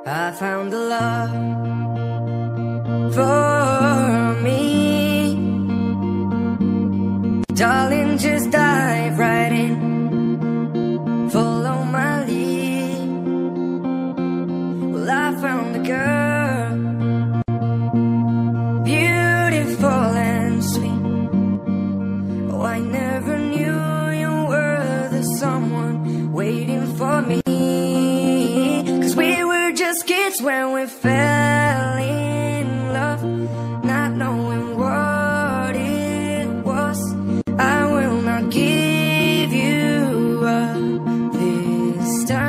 I found the love for me. Darling, just dive right in, follow my lead. Well, I found a girl, beautiful and sweet. Oh, I never knew you were the someone waiting for me. 'Cause we were just kids when we fell in love, not knowing what it was. I will not give you up this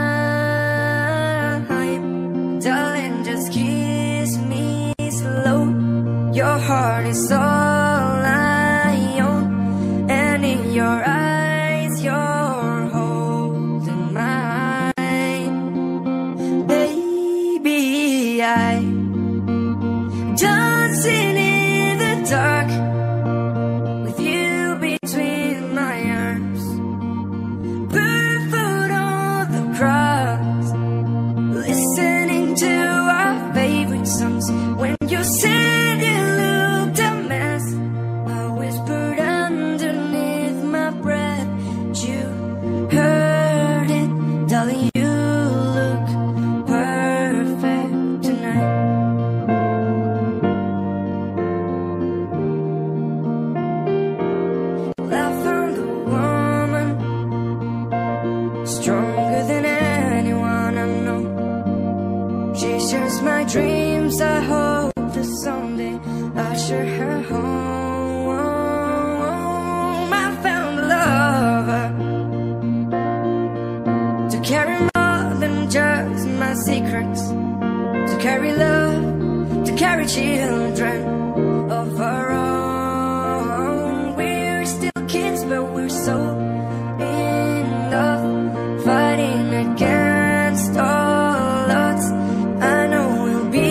time. Darling, just kiss me slow. Your heart is all I own, and in your eyes you're holding mine. Baby, I'm dancing in the dark with you between my arms, barefoot on the grass, listening to our favorite songs. When you said you looked a mess, I whispered underneath my breath, you heard it, darling. You look perfect tonight. Well, I found a woman stronger than anyone I know. She shares my dreams. I hope that someday I'll share her home. I found a lover to carry more than just my secrets, to carry love, to carry children of our own. We're still kids, but we're so in love, fighting against all odds. I know we'll be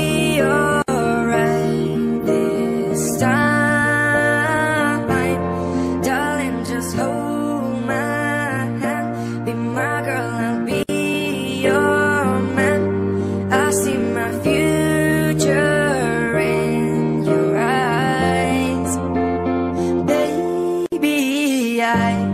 alright this time. Darling, just hold my hand, be my girl, I'll be your man. I see my future in your eyes. Baby, I'm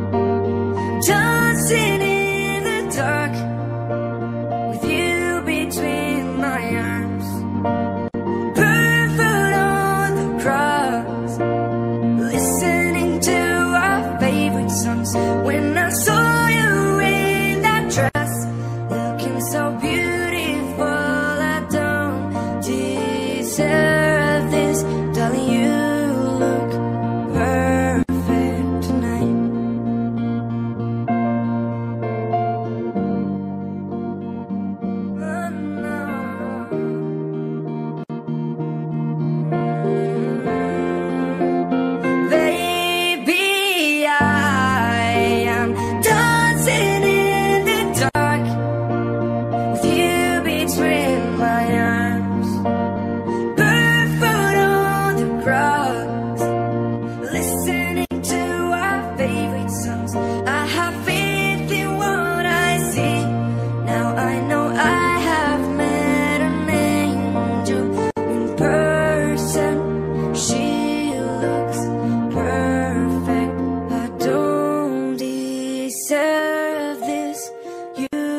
dancing in the dark with you between my arms, barefoot on the grass, listening to our favorite songs. When I saw you in that dress, looking so beautiful, I don't deserve this. Darling, you look perfect tonight. Oh, no. Baby, I am dancing in the dark with you between my arms, barefoot on the grass, listening to our favorite songs. I have faith in what I see. Now I know I have met an angel in person. She looks perfect. I don't deserve this. You